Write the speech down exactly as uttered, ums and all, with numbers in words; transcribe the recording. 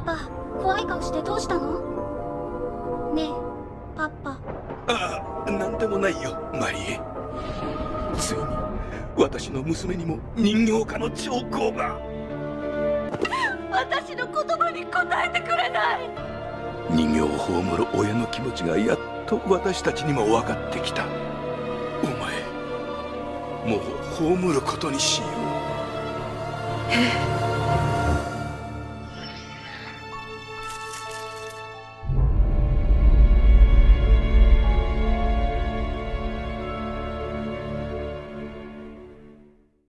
パ、怖い顔してどうしたの？ねえ、パパ。 ああ、なんでもないよ、マリエ。ついに私の娘にも人形家の兆候が。 私の言葉に答えてくれない。 人形を葬る親の気持ちがやっと私たちにも分かってきた。お前、もう葬ることにしよう。 ええ。